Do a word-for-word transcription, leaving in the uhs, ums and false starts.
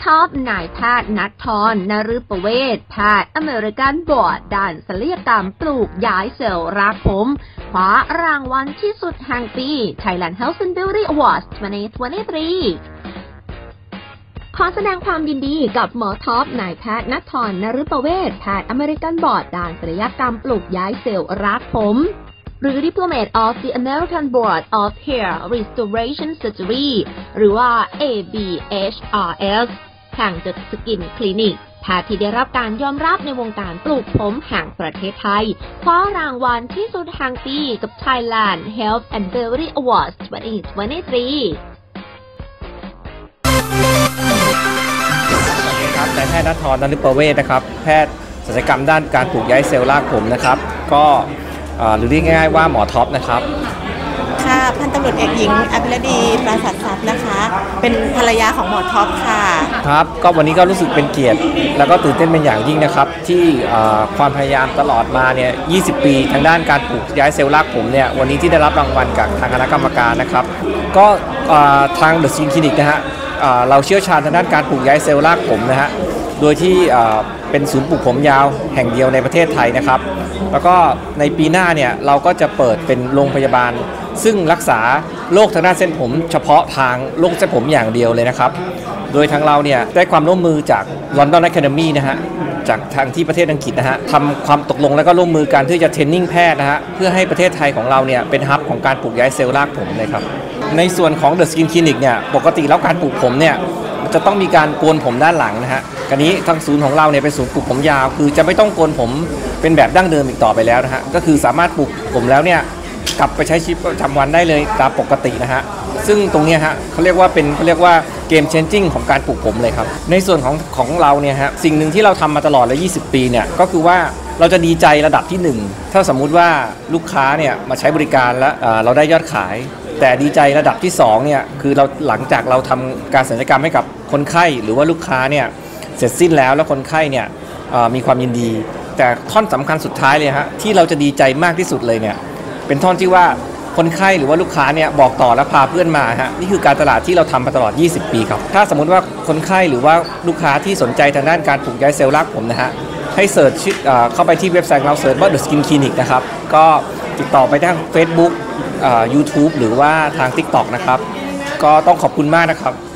ท็อปนายแพทย์ณัฐธร นฤปเวชแพทย์อเมริกันบอร์ดด้านศัลยกรรมปลูกย้ายเซลล์รากผมคว้ารางวัลที่สุดแห่งปี Thailand Health and Beauty Awards สองพันยี่สิบสามขอแสดงความยินดีกับหมอท็อปนายแพทย์ณัฐธร นฤปเวชแพทย์อเมริกันบอร์ดด้านศัลยกรรมปลูกย้ายเซลล์รากผมหรือ Diplomat of the American Board of Hair Restoration Surgery หรือว่า เอ บี เอช อาร์ เอส แห่ง The Skin Clinic แพทย์ที่ได้รับการยอมรับในวงการปลูกผมแห่งประเทศไทยคว้ารางวัลที่สุดแห่งปีกับ Thailand Health and Beauty Awards สองพันยี่สิบสามสวัสดีครับนายแพทย์ณัฐธร นฤปเวชนะครับแพทย์ศัลยกรรมด้านการปลูกย้ายเซลล์รากผมนะครับก็หรือเรียกง่ายๆว่าหมอท็อปนะครับค่ะพันตำรวจเอกหญิงอภิรดีปราศาสทรัพย์นะคะเป็นภรรยาของหมอท็อปค่ะครับก็วันนี้ก็รู้สึกเป็นเกียรติแล้วก็ตื่นเต้นเป็นอย่างยิ่งนะครับที่ความพยายามตลอดมาเนี่ยยี่สิบปีทางด้านการปลูกย้ายเซลล์รากผมเนี่ยวันนี้ที่ได้รับรางวัลจากทางคณะกรรมการนะครับก็ทาง The Skin Clinic นะฮะเราเชี่ยวชาญทางด้านการปลูกย้ายเซลล์รากผมนะฮะโดยที่เป็นศูนย์ปลูกผมยาวแห่งเดียวในประเทศไทยนะครับแล้วก็ในปีหน้าเนี่ยเราก็จะเปิดเป็นโรงพยาบาลซึ่งรักษาโรคทางด้านเส้นผมเฉพาะทางโรคเส้นผมอย่างเดียวเลยนะครับโดยทางเราเนี่ยได้ความร่วมมือจาก London Academy นะฮะจากทางที่ประเทศอังกฤษนะฮะทำความตกลงแล้วก็ร่วมมือกันที่จะเทรนนิ่งแพทย์นะฮะเพื่อให้ประเทศไทยของเราเนี่ยเป็นฮับของการปลูกย้ายเซลล์รากผมเลยครับในส่วนของ The Skin Clinic เนี่ยปกติแล้วการปลูกผมเนี่ยจะต้องมีการโกนผมด้านหลังนะฮะกรณีทางศูนย์ของเราเนี่ยเป็นศูนย์ปลูกผมยาวคือจะไม่ต้องโกนผมเป็นแบบดั้งเดิมอีกต่อไปแล้วนะฮะก็คือสามารถปลูกผมแล้วเนี่ยกลับไปใช้ชีวิตประจำวันได้เลยตามปกตินะฮะซึ่งตรงนี้ฮะเขาเรียกว่าเป็นเขาเรียกว่าเกมเชนจิ้งของการปลูกผมเลยครับในส่วนของของเราเนี่ยฮะสิ่งหนึ่งที่เราทำมาตลอดเลยยี่สิบปีเนี่ยก็คือว่าเราจะดีใจระดับที่หนึ่งถ้าสมมุติว่าลูกค้าเนี่ยมาใช้บริการแล้วเราได้ยอดขายแต่ดีใจระดับที่สองเนี่ยคือเราหลังจากเราทำการศัลยกรรมให้กับคนไข้หรือว่าลูกค้าเนี่ยเสร็จสิ้นแล้วแล้วคนไข้เนี่ยมีความยินดีแต่ท่อนสำคัญสุดท้ายเลยฮะที่เราจะดีใจมากที่สุดเลยเนี่ยเป็นท่อนที่ว่าคนไข้หรือว่าลูกค้าเนี่ยบอกต่อและพาเพื่อนมาฮะนี่คือการตลาดที่เราทำมาตลอดยี่สิบปีครับถ้าสมมุติว่าคนไข้หรือว่าลูกค้าที่สนใจทางด้านการปลูกย้ายเซลล์รากผมนะฮะให้เสิร์ชเข้าไปที่เว็บไซต์เราเสิร์ชว่า The Skin Clinic นะครับก็ติดต่อไปทาง Facebook ยูทูบ หรือว่าทาง TikTok นะครับก็ต้องขอบคุณมากนะครับ